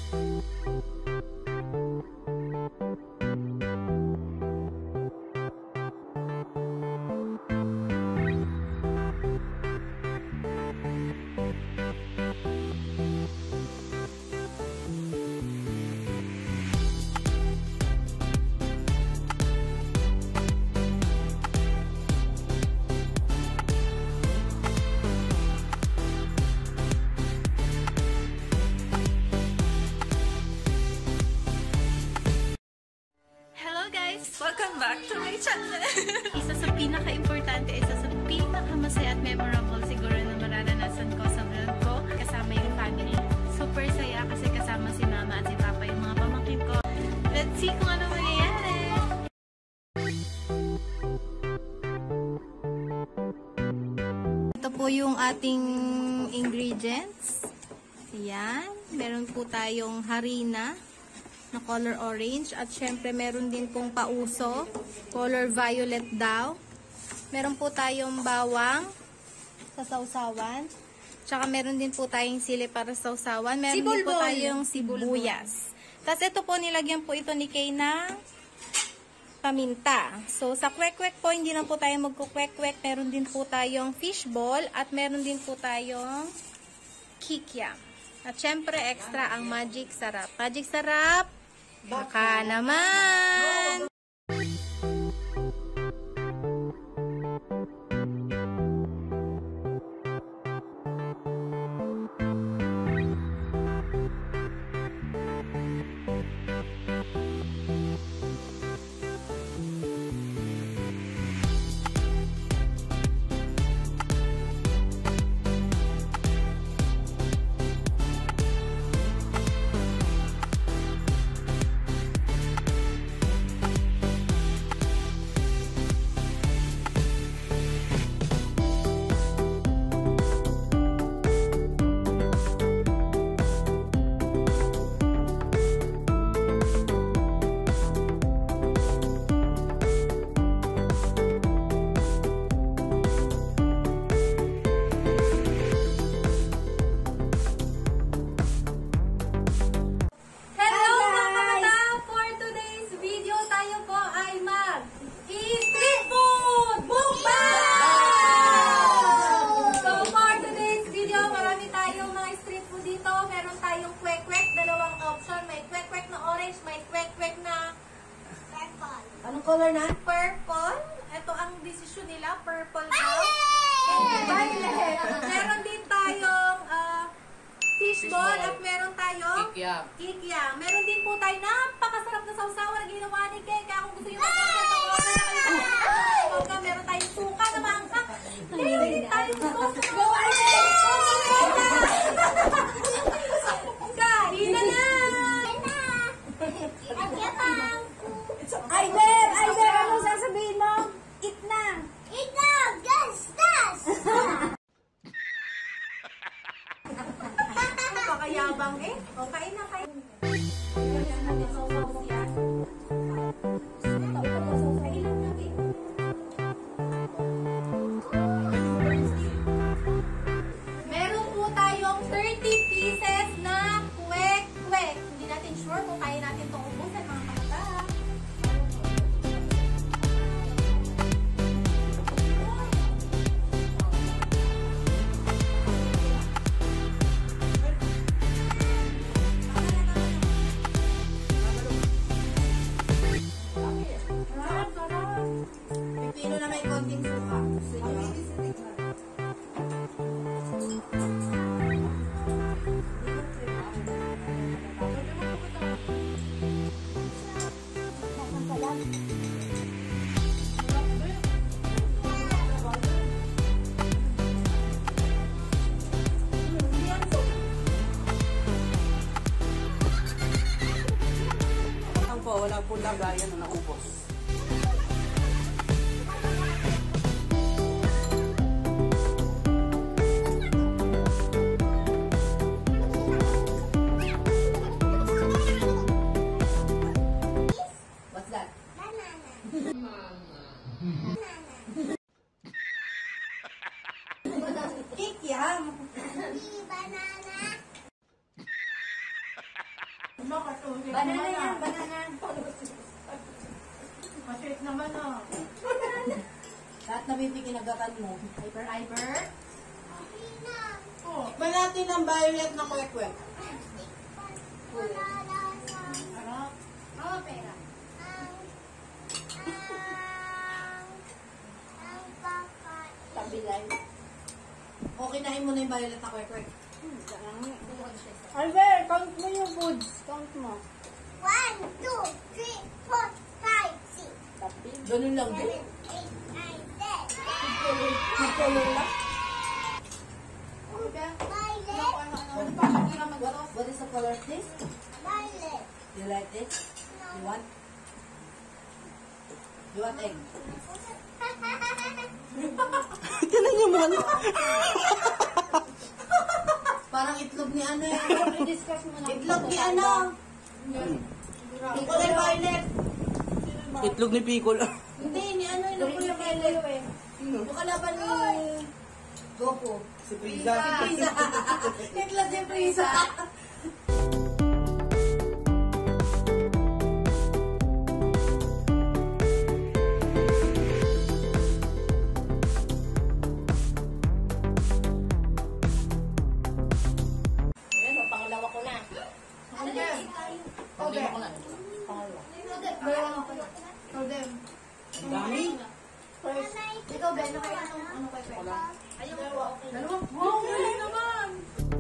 Welcome back to my channel! Isa sa pinaka-importante, isa sa pinaka-masaya at memorable siguro na mararanasan ko sa vlog ko, kasama yung family. Super saya kasi kasama si mama at si papa yung mga pamangkin ko. Let's see kung ano mangyayari! Ito po yung ating ingredients. Ayan. Meron po tayong harina na color orange. At syempre, meron din pong pauso. Color violet daw. Meron po tayong bawang sa sausawan. Tsaka meron din po tayong sili para sa sausawan. Meron din po tayong sibuyas. Tapos ito po, nilagyan po ito ni Kay ng paminta. So, sa kwek-kwek po, hindi na po tayo magkukwek-kwek. Meron din po tayong fishball. At meron din po tayong kikiam. At syempre, extra ang magic sarap. Magic sarap! Baka naman! Anong color na? Purple. Ito ang desisyon nila. Purple daw. Violet. Meron din tayong fishball at meron tayong kikiam. Meron din po tayo napakasarap na sausawan na ginawa ni Kay. Kaya kung gusto nyo mag-order meron tayong suka na maangka. Meron din tayong suka. Kain na na! Aider! Aider! Anong sasabihin mo? Eat na! Eat now! Gas! Gas! Napakayabang eh. O, kain na, kain. Meron po tayong 30 pieces na kwek-kwek. Hindi natin sure kung kaya natin itong ubusan, mga kamata. Pipino na may konting suka. Wala po lagayan na naubos. What's that? Banana. Kikiam. Banana. Banana yan, banana. Masweet naman ah. Lahat na bibi kinagatan mo. Hyper. Tikman natin ang violet na kwek-kwek. Sarap. Oo, pera. Tabilay. Okay, nahin mo na yung violet na kwek-kwek. Albert, count mo yung foods. Count mo. 1, 2, 3, 4, 5, 6, Ganun lang 7, din. 8, 9, 10. Mag-color lang. Violet, What is the color of this? violet. You like this? You want? You want egg? Tinan niyo mo ano? Parang itlog ni ano eh. I-discuss mo na. Itlog ni ano? Kulay violet. Itlog ni Piccolo. Hindi, ni ano yun. Kulay violet. Yung kalaban ni Goku. Si Frieza. Frieza. Itlog ni Frieza. Ayan, pangalawa ko na. Pangalawa ko na. Ang dami. Ikaw, Ben, ano kay Ben? Dalawa. Wow, galing naman.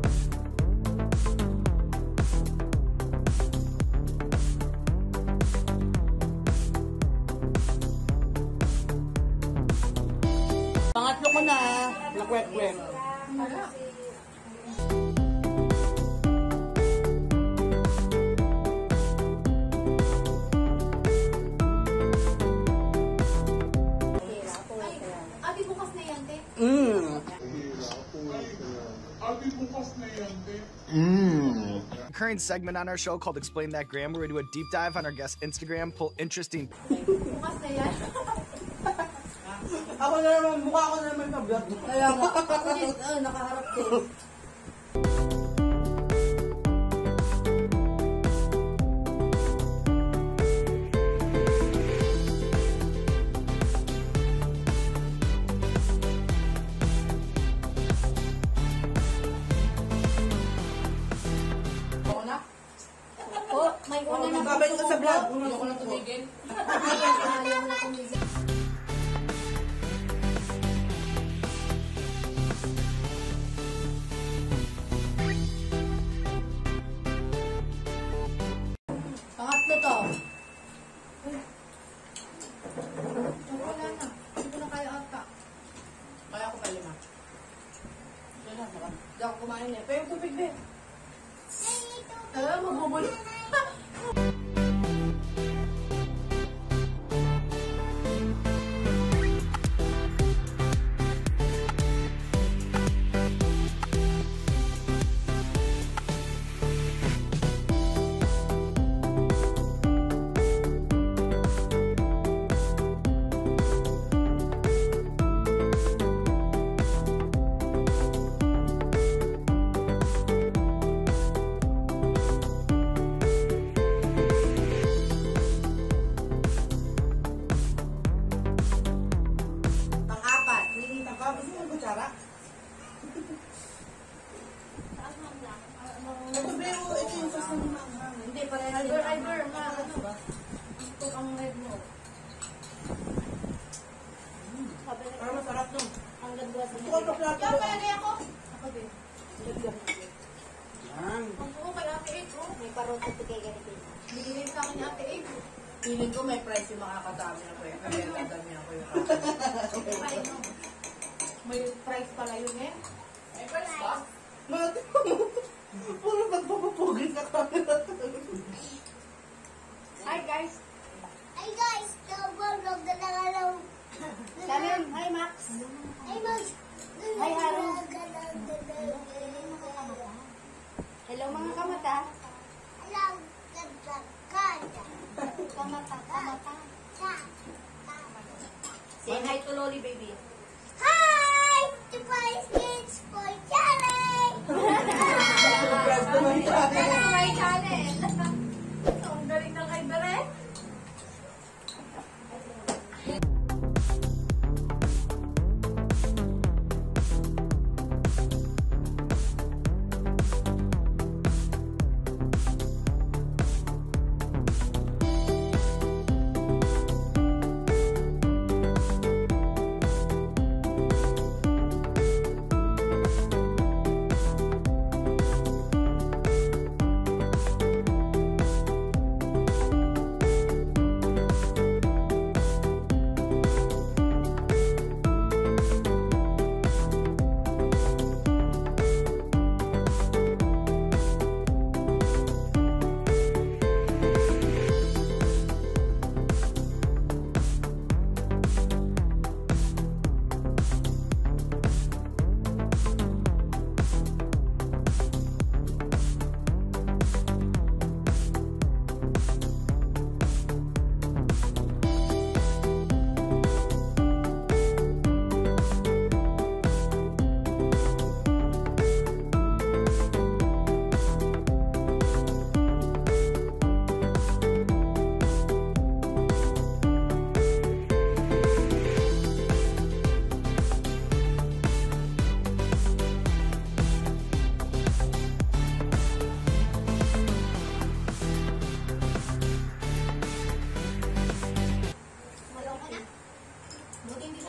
Pangatlo ko na. Na kwek-kwek. Ate, bukas na yan, te. Current segment on our show called Explain That Gram, where we do a deep dive on our guest Instagram, pull interesting Bukas na yan. Ako na naman, mukha ko na naman ka-vlog. Kaya nga, ako din, nakaharap din. Ako na? Oh, may una na Babalik ko sa vlog. Una ko na tumigil. Ayaw na tumigil. Pangatlo to. Wala na. Hindi ko na kaya ata. Kaya ko pa lima. Ito na, sarap. Hindi ako kumain eh. Pero yung tubig, Ben. Magbubuli. Pang-apat. Gusto mo yung kutsara? Ito ba yung ito yung sauce na manghang? Hindi, parehas din. Iber, ano ba? Ito ang red mo. Parang masarap to. Ang ganda sa Gusto ko chocolate. Kaya pwede ako. Ako din. Yan. Ang buo kay Ate Egg, oh. May parang sa kay ganito. Binigay sa akin ni Ate Egg. Feeling ko may price yung makakasama niya ko eh. Kaya dadami ako yung Ay, no. May price pala yun eh. May first ba? Mati mo. Puro magpapapugin na camera. Hi guys. Hey guys, double dog na nangalaw. Sabi, hi Max. Hey Max. Hi, Haru. Hello mga kamata. Alam, ganda, ganda. Kamata. Sa- Say hi to Loli baby. Hi! The Spice Kids for Charlie! Subscribe naman sa akin. My channel.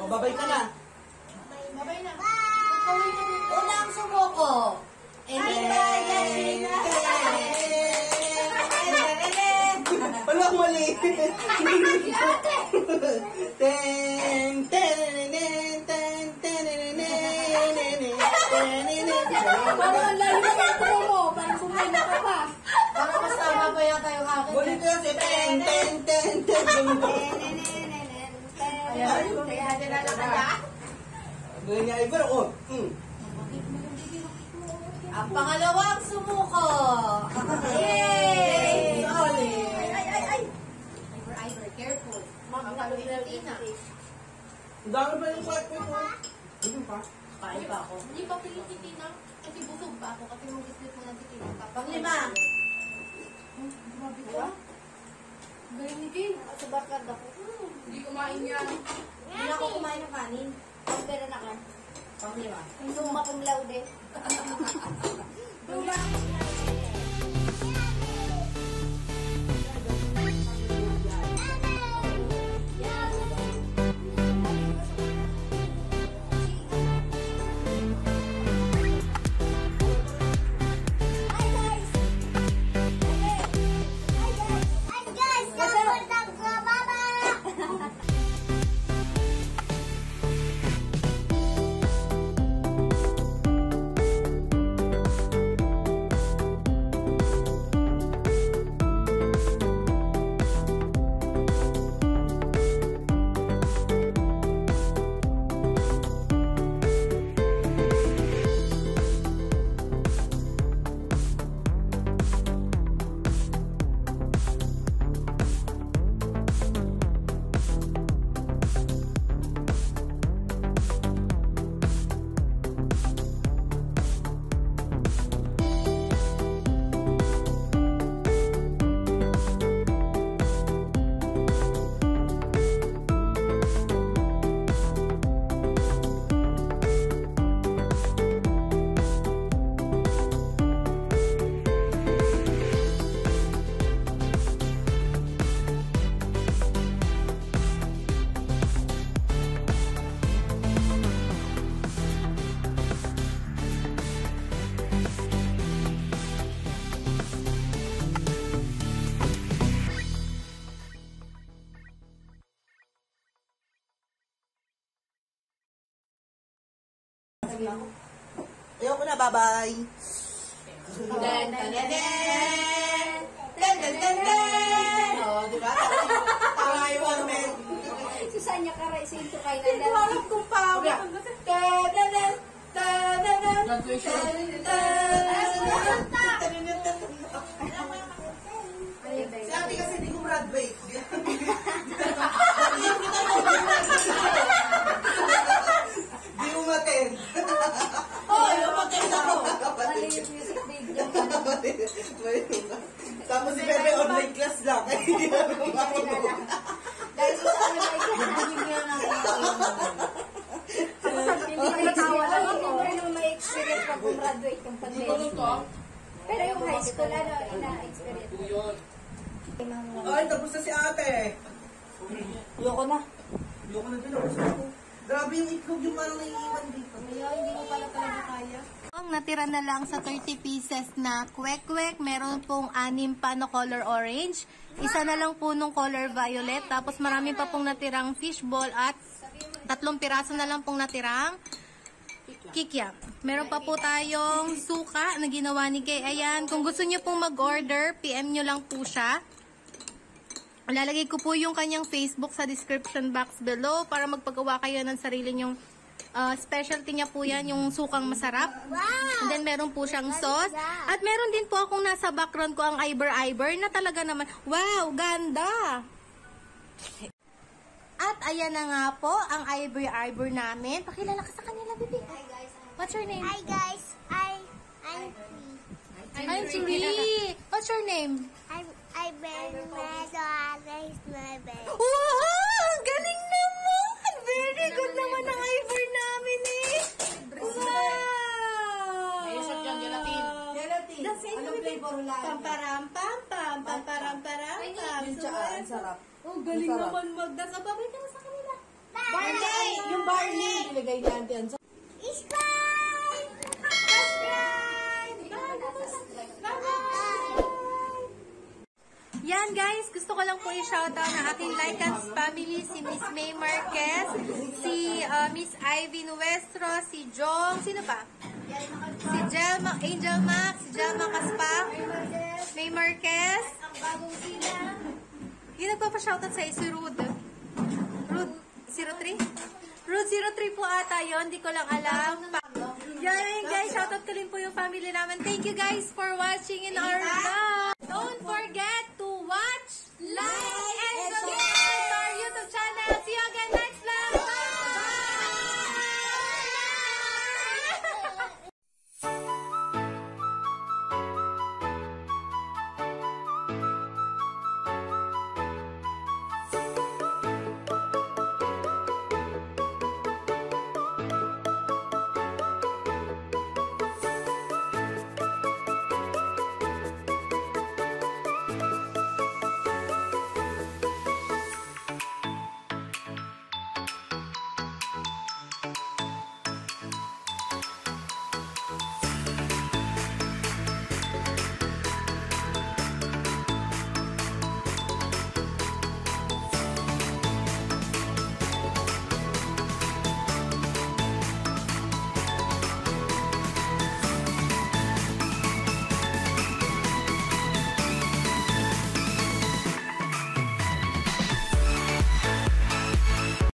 babay ka na. Babay na. Unang sumuko. Wala, mali. Ten, ten, ten, ten, ten, Parang ang layo na yung intro mo. Parang kumaya ka pa. Parang mas tama pa yata yung akin. Ulit ko si ten, ten, ten, ten. Ayan. Kaya nilalakad ka. Gawin niya Iber, oh. Ang pangalawang sumuko. Yay! Ay. Ivor, careful. Tina. Ang dami pa yung kwet mo. Ano pa? Kain pa ako. Hindi pa pilit si Tina. Kasi busog pa ako. Kasi yung split mo na si Tina. Panglima. Grabe ka. Galing ni Kay. Sa bakad ako. Hindi kumain yan. Hindi na ako kumain ng kanin. Pagpera na ka. Panglima. Summa cum laude. Ayoko na, bye-bye. Den, den, den, den. Den, den, den, den. Oh, di ba? Tama yung moment. Susanya ka rin, sinto kayo Hindi ko alam kung paano. Den, den, den. Den, den, den. Si ate kasi hindi ko graduate. Di umaten. Oh, yung magkita ko. Mali yung music video. Tapos si Bebe online class lang. Kaya hindi namin kumakaroon. Dahil sa ano na ikakabigyan natin hindi ko natawa lang ako. Hindi ko rin naman may experience pag graduate yung pag-learning. Pero yung high school, ano, ina-experience. Ay, tapos na si ate. Ayoko na. Ayoko na din ako. Grabe yung itlog yung parang naiiwan dito. Hindi mo pala talaga kaya. Ang natira na lang sa 30 pieces na kwek-kwek, meron pong 6 pa na color orange, isa na lang po nung color violet, tapos marami pa pong natirang fishball at 3 piraso na lang pong natirang kikiam. Meron pa po tayong suka na ginawa ni Kay. Ayan, kung gusto niyo pong mag-order, PM nyo lang po siya. Lalagay ko po yung kanyang Facebook sa description box below para magpagawa kayo ng sarili nyong specialty niya po yan, yung sukang masarap. And then meron po siyang sauce. At meron din po akong nasa background ko ang Ivor na talaga naman, wow, ganda! At ayan na nga po ang Ivor namin. Pakilala ka sa kanila, baby. Hi guys. What's your name? Hi guys. I'm free. I'm Suri. What's your name? I been my bed. Wow! Ang galing naman! Very good naman ang Ivor namin eh! Wow! Ayun siya dyan, gelatin. Gelatin. Anong flavor lang? Pamparam-pam-pam, pamparam-param-pam. Yung tsaka, ang sarap. Oh, galing naman magdas. Babay ka na sa kanila. Bye. Barley! Yung barley, nilagay ni Auntie Ann. Subscribe! Yan guys, gusto ko lang po i-shoutout ang aking Lycans family, si Miss May Marquez, si Miss Ivy Nuestro, si Jong, sino pa? Si Angel Max, si Jelma Caspa, May Marquez, yung nagpapa-shoutout sa'yo, si Rude 03? Rude 03 po ata yun, di ko lang alam. Yan guys, shoutout ko rin po yung family namin. Thank you guys for watching in our